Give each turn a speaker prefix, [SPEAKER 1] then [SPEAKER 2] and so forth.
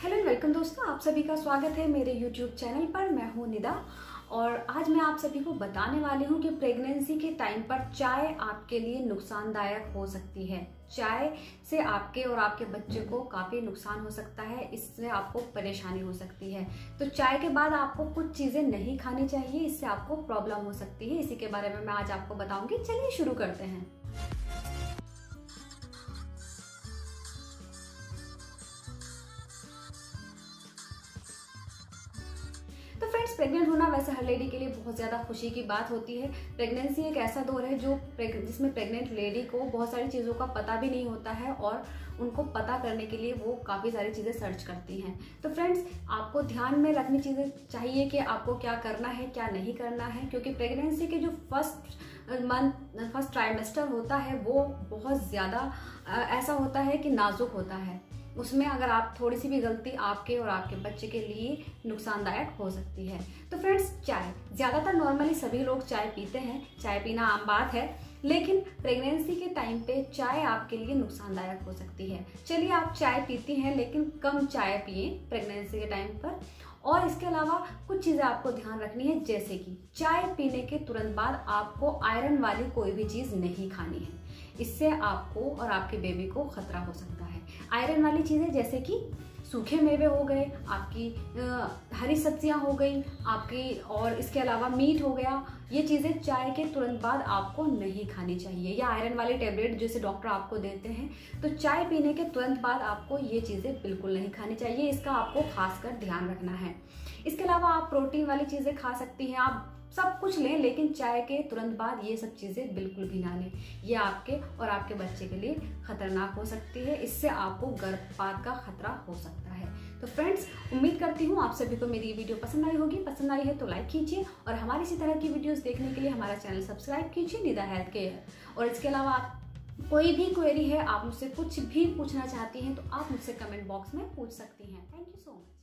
[SPEAKER 1] Hello and welcome दोस्तों, आप सभी का स्वागत है मेरे YouTube चैनल पर। मैं हूं निदा और आज मैं आप सभी को बताने वाली हूं कि प्रेगनेंसी के टाइम पर चाय आपके लिए नुकसानदायक हो सकती है। चाय से आपके और आपके बच्चे को काफ़ी नुकसान हो सकता है, इससे आपको परेशानी हो सकती है। तो चाय के बाद आपको कुछ चीज़ें नहीं खानी चाहिए, इससे आपको प्रॉब्लम हो सकती है। इसी के बारे में मैं आज आपको बताऊंगी। चलिए शुरू करते हैं। तो फ्रेंड्स, प्रेग्नेंट होना वैसे हर लेडी के लिए बहुत ज़्यादा खुशी की बात होती है। प्रेगनेंसी एक ऐसा दौर है जिसमें प्रेग्नेंट लेडी को बहुत सारी चीज़ों का पता भी नहीं होता है और उनको पता करने के लिए वो काफ़ी सारी चीज़ें सर्च करती हैं। तो फ्रेंड्स, आपको ध्यान में रखनी चीज़ें चाहिए कि आपको क्या करना है क्या नहीं करना है, क्योंकि प्रेगनेंसी के जो फर्स्ट ट्राइमेस्टर होता है वो बहुत ज़्यादा ऐसा होता है कि नाजुक होता है। उसमें अगर आप थोड़ी सी भी गलती आपके और आपके बच्चे के लिए नुकसानदायक हो सकती है। तो फ्रेंड्स, चाय ज़्यादातर नॉर्मली सभी लोग चाय पीते हैं, चाय पीना आम बात है, लेकिन प्रेगनेंसी के टाइम पे चाय आपके लिए नुकसानदायक हो सकती है। चलिए, आप चाय पीती हैं लेकिन कम चाय पिए प्रेगनेंसी के टाइम पर। और इसके अलावा कुछ चीज़ें आपको ध्यान रखनी है, जैसे कि चाय पीने के तुरंत बाद आपको आयरन वाली कोई भी चीज़ नहीं खानी है। इससे आपको और आपके बेबी को खतरा हो सकता है। आयरन वाली चीज़ें जैसे कि सूखे मेवे हो गए, आपकी हरी सब्जियां हो गई आपकी, और इसके अलावा मीट हो गया। ये चीज़ें चाय के तुरंत बाद आपको नहीं खानी चाहिए। या आयरन वाली टेबलेट जैसे डॉक्टर आपको देते हैं, तो चाय पीने के तुरंत बाद आपको ये चीज़ें बिल्कुल नहीं खानी चाहिए। इसका आपको खासकर ध्यान रखना है। इसके अलावा आप प्रोटीन वाली चीज़ें खा सकती हैं, आप सब कुछ लें, लेकिन चाय के तुरंत बाद ये सब चीज़ें बिल्कुल भी ना लें। ये आपके और आपके बच्चे के लिए खतरनाक हो सकती है। इससे आपको गर्भपात का खतरा हो सकता है। तो फ्रेंड्स, उम्मीद करती हूँ आप सभी को मेरी वीडियो पसंद आई होगी। पसंद आई है तो लाइक कीजिए और हमारी इसी तरह की वीडियोस देखने के लिए हमारा चैनल सब्सक्राइब कीजिए, निदा हेल्थ केयर। और इसके अलावा आप कोई भी क्वेरी है, आप मुझसे कुछ भी पूछना चाहती हैं, तो आप मुझसे कमेंट बॉक्स में पूछ सकती हैं। Thank you so much.